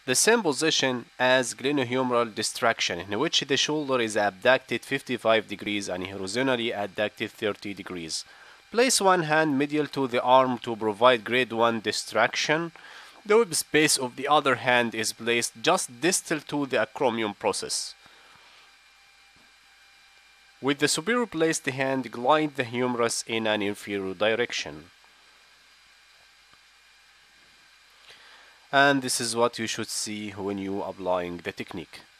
The same position as glenohumeral distraction, in which the shoulder is abducted 55 degrees and horizontally abducted 30 degrees. Place one hand medial to the arm to provide grade 1 distraction. The web space of the other hand is placed just distal to the acromion process. With the superior placed hand, glide the humerus in an inferior direction. And this is what you should see when you applying the technique.